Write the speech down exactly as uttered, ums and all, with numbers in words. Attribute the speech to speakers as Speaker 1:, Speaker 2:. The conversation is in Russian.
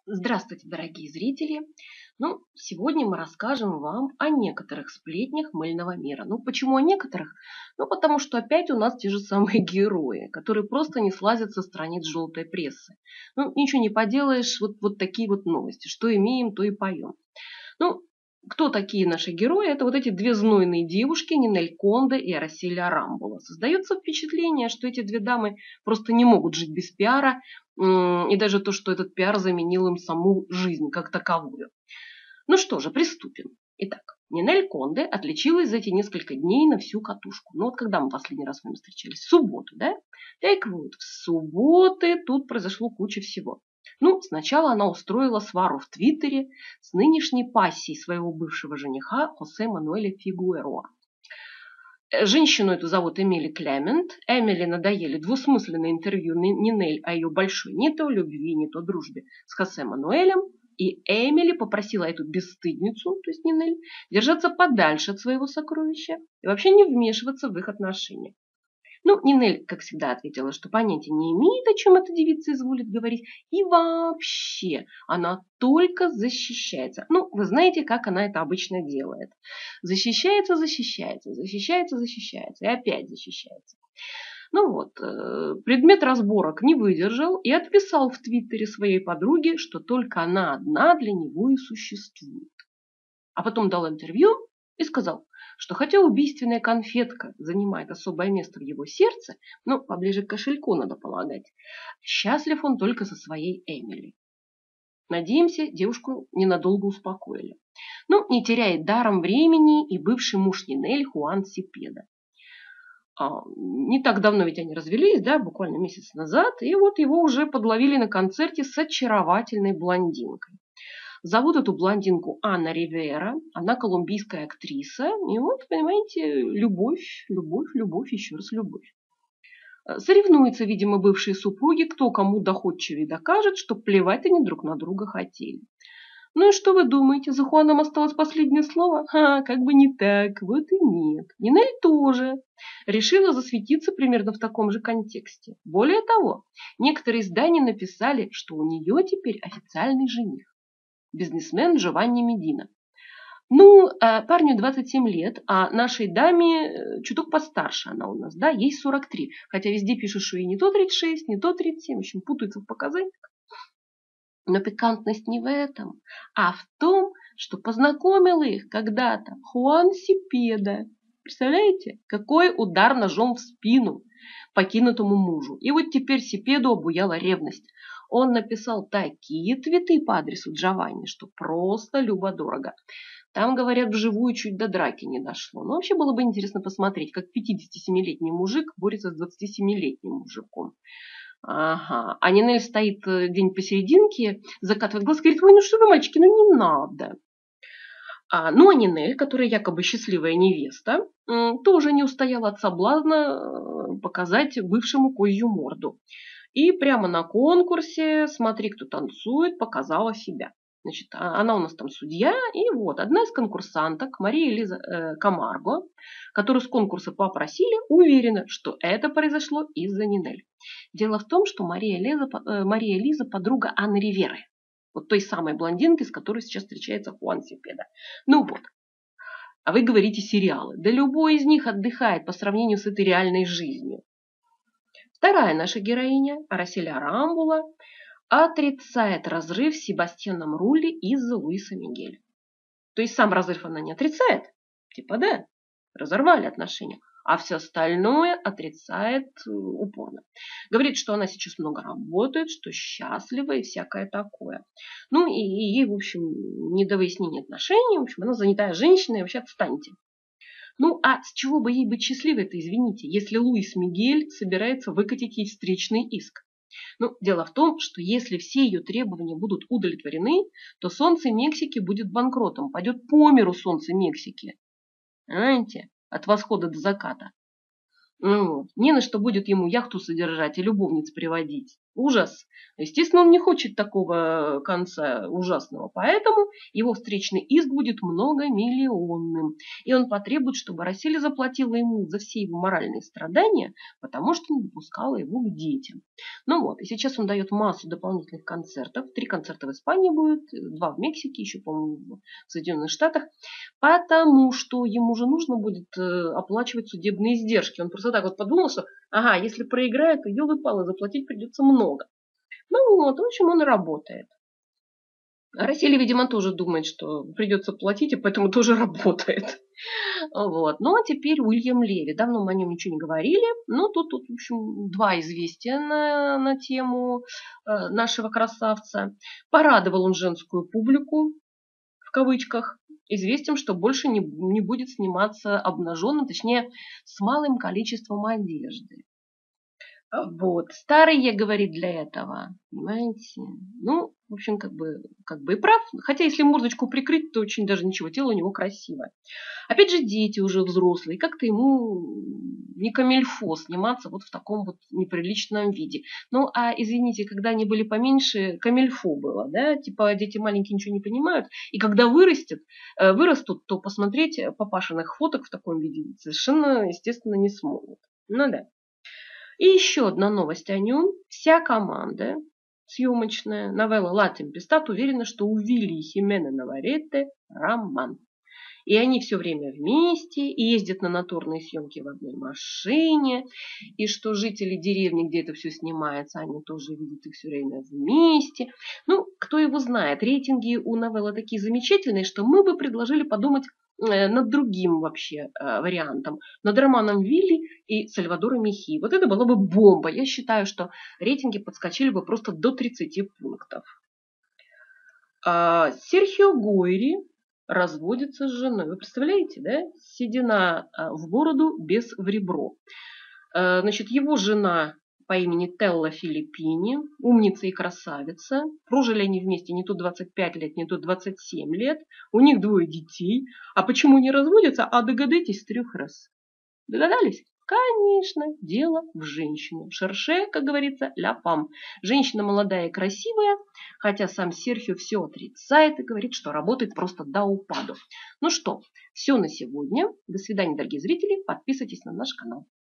Speaker 1: Здравствуйте, дорогие зрители! Ну, сегодня мы расскажем вам о некоторых сплетнях мыльного мира. Ну, почему о некоторых? Ну, потому что опять у нас те же самые герои, которые просто не слазят со страниц желтой прессы. Ну, ничего не поделаешь, вот, вот такие вот новости. Что имеем, то и поем. Ну, кто такие наши герои? Это вот эти две знойные девушки, Нинель Конде и Арасели Арамбула. Создается впечатление, что эти две дамы просто не могут жить без пиара, и даже то, что этот пиар заменил им саму жизнь как таковую. Ну что же, приступим. Итак, Нинель Конде отличилась за эти несколько дней на всю катушку. Ну вот когда мы последний раз с вами встречались? В субботу, да? Так вот, в субботы тут произошло куча всего. Ну, сначала она устроила свару в Твиттере с нынешней пассией своего бывшего жениха Хосе Мануэля Фигуэроа. Женщину эту зовут Эмили Клемент. Эмили надоели двусмысленное интервью Нинель о ее большой не то любви, не то дружбе с Хосе Мануэлем. И Эмили попросила эту бесстыдницу, то есть Нинель, держаться подальше от своего сокровища и вообще не вмешиваться в их отношения. Ну, Нинель, как всегда, ответила, что понятия не имеет, о чем эта девица изволит говорить. И вообще, она только защищается. Ну, вы знаете, как она это обычно делает. Защищается, защищается, защищается, защищается. И опять защищается. Ну вот, предмет разборок не выдержал и отписал в Твиттере своей подруге, что только она одна для него и существует. А потом дал интервью и сказал, что хотя убийственная конфетка занимает особое место в его сердце, ну, поближе к кошельку надо полагать, счастлив он только со своей Эмили. Надеемся, девушку ненадолго успокоили. Ну, не теряет даром времени и бывший муж Нинель Хуан Сепеда. А, не так давно ведь они развелись, да, буквально месяц назад, и вот его уже подловили на концерте с очаровательной блондинкой. Зовут эту блондинку Анна Ривера, она колумбийская актриса, и вот, понимаете, любовь, любовь, любовь, еще раз любовь. Соревнуются, видимо, бывшие супруги, кто кому доходчивее докажет, что плевать они друг на друга хотели. Ну и что вы думаете, за Хуаном осталось последнее слово? Ха, как бы не так, вот и нет. Нинель тоже решила засветиться примерно в таком же контексте. Более того, некоторые издания написали, что у нее теперь официальный жених. Бизнесмен Джованни Медина. Ну, парню двадцать семь лет, а нашей даме чуток постарше она у нас, да, ей сорок три. Хотя везде пишут, что ей не то тридцать шесть, не то тридцать семь, в общем, путаются в показаниях. Но пикантность не в этом, а в том, что познакомил их когда-то Хуан Сепеда. Представляете, какой удар ножом в спину покинутому мужу. И вот теперь Сепеду обуяла ревность. Он написал такие твиты по адресу Джованни, что просто любо-дорого. Там, говорят, вживую чуть до драки не дошло. Но вообще было бы интересно посмотреть, как пятидесятисемилетний мужик борется с двадцатисемилетним мужиком. Ага. А Нинель стоит где-нибудь посерединке, закатывает глаз, говорит, ой, ну что вы, мальчики, ну не надо. А, ну, а Нинель, которая якобы счастливая невеста, тоже не устояла от соблазна показать бывшему козью морду. И прямо на конкурсе «Смотри, кто танцует» показала себя. Значит, она у нас там судья, и вот одна из конкурсанток, Мария Элиза э, Камарго, которую с конкурса попросили, уверена, что это произошло из-за Нинель. Дело в том, что Мария Элиза, э, Мария Элиза подруга Анны Риверы, вот той самой блондинки, с которой сейчас встречается Хуан Сепеда. Ну вот. А вы говорите сериалы. Да любой из них отдыхает по сравнению с этой реальной жизнью. Вторая наша героиня, Арасели Арамбула, отрицает разрыв с Себастьяном Рулли из-за Луиса Мигеля. То есть сам разрыв она не отрицает. Типа да, разорвали отношения. А все остальное отрицает упорно. Говорит, что она сейчас много работает, что счастлива и всякое такое. Ну и ей, в общем, не до выяснения отношений. В общем, она занятая женщина, и вообще отстаньте. Ну, а с чего бы ей быть счастливой-то, извините, если Луис Мигель собирается выкатить ей встречный иск? Ну, дело в том, что если все ее требования будут удовлетворены, то солнце Мексики будет банкротом, пойдет по миру солнце Мексики. Понимаете? От восхода до заката. Ну, не на что будет ему яхту содержать и любовниц приводить. Ужас. Естественно, он не хочет такого конца ужасного, поэтому его встречный иск будет многомиллионным. И он потребует, чтобы Россия заплатила ему за все его моральные страдания, потому что не допускала его к детям. Ну вот, и сейчас он дает массу дополнительных концертов. Три концерта в Испании будет, два в Мексике, еще, по-моему, в Соединенных Штатах, потому что ему же нужно будет оплачивать судебные издержки. Он просто так вот подумал, что ага, если проиграет, то елы-палы, заплатить придется много. Ну вот, в общем, он работает. А Россия, видимо, тоже думает, что придется платить, и поэтому тоже работает. Вот. Ну, а теперь Уильям Леви. Давно мы о нем ничего не говорили, но тут, тут в общем, два известия на, на тему э, нашего красавца. Порадовал он женскую публику, в кавычках, известием, что больше не, не будет сниматься обнаженным, точнее, с малым количеством одежды. Вот. Старый я, говорит, для этого. Понимаете? Ну, в общем, как бы, как бы и прав. Хотя, если мордочку прикрыть, то очень даже ничего, тело у него красивое. Опять же, дети уже взрослые. Как-то ему не камильфо сниматься вот в таком вот неприличном виде. Ну, а извините, когда они были поменьше, камильфо было, да? Типа дети маленькие ничего не понимают. И когда вырастет, вырастут, то посмотреть папашиных фоток в таком виде совершенно, естественно, не смогут. Ну да. И еще одна новость о нем. Вся команда съемочная новелла «Ла Темпестад» уверена, что у Вилли и Химена Наваретте роман. И они все время вместе, и ездят на натурные съемки в одной машине, и что жители деревни, где это все снимается, они тоже видят их все время вместе. Ну, кто его знает, рейтинги у новеллы такие замечательные, что мы бы предложили подумать над другим вообще э, вариантом, над романом Вилли и Сальвадора Мехи. Вот это была бы бомба. Я считаю, что рейтинги подскочили бы просто до тридцати пунктов. А Серхио Гойри разводится с женой. Вы представляете, да? Седина в бороду, без в ребро. Значит, его жена по имени Телла Филиппини, умница и красавица. Прожили они вместе не то двадцать пять лет, не то двадцать семь лет. У них двое детей. А почему не разводятся? А догадайтесь с трех раз. Догадались? Конечно, дело в женщине. Шерше, как говорится, ля фам. Женщина молодая и красивая, хотя сам Серхио все отрицает и говорит, что работает просто до упаду. Ну что, все на сегодня. До свидания, дорогие зрители. Подписывайтесь на наш канал.